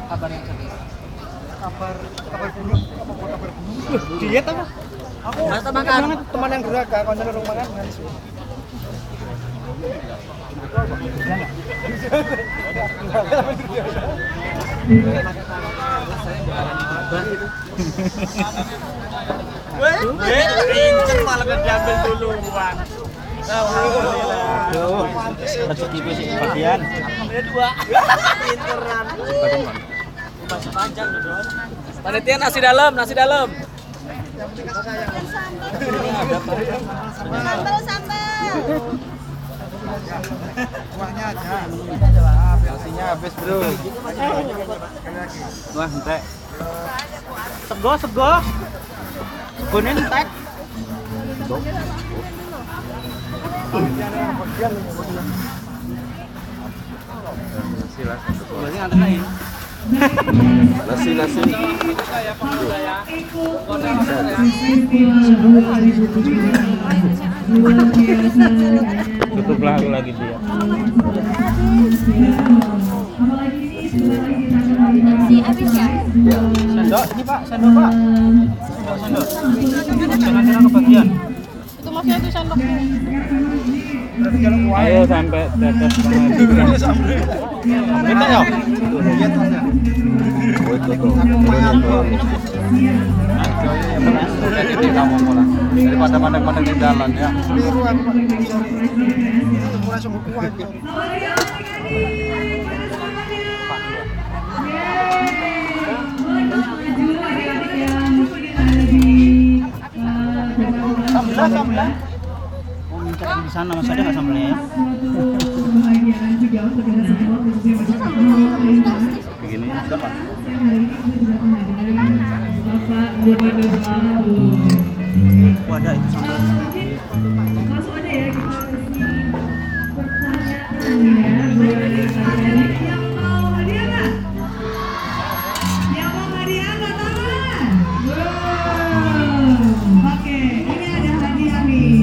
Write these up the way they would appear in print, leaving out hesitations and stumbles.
Kabar yang serius. Kabar gunung, kabar gunung. Diet apa? Aku teman yang gerak, konser rumah kan. Malah diambil duluan. Aduh, rezeki ku sih bagian. Ambil dua. Pinteran. Masih panjang loh, Don. Panitia nasi dalam. Sambal. Uangnya aja. Nasinya habis, Bro. Wah, entek. Sego. Segone entek. Nasi lah. Berarti nganter lain. Nasi. Tutuplah aku lagi dia. Nasi habis ya? Sendok ini Pak, sendok Pak. Sendok. Jangan kira kebagian. Itu masih ada sendoknya. Ayo sampai tetes setengah. Minta ya? Jadi kamu pulang daripada mandang-mandang di jalan ya. Keliru aku Pak. Mulai sembuh kuat. Sambel. Mau minta di sana masih ada nggak sambelnya ya? Begini dapat. Wadah itu sambel. Langsung aja ya kita pertanyaan yang mau hadiah nggak? Yang mau hadiah nggak tangan? Oke, ini ada hadiah nih.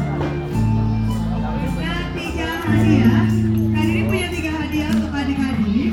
Nah, 3 hadiah. Kak Diri punya 3 hadiah untuk adik-adik.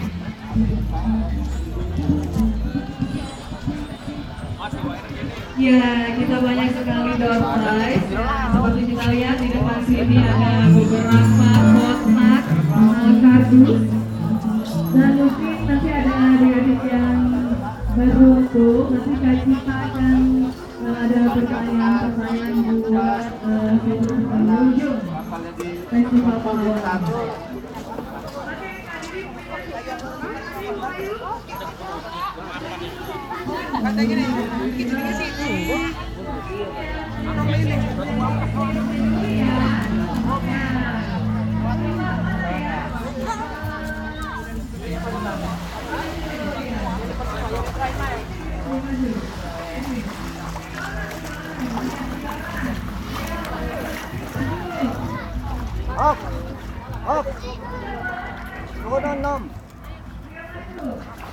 Ya, kita banyak sekali door prize. Seperti kita lihat di depan sini ada beberapa kotak kardus. Dan mungkin nanti ada adik-adik yang beruntung. Nanti Kak Cita akan ada pertanyaan-pertanyaan buat pengunjung festival Pamulang. Up. Go down,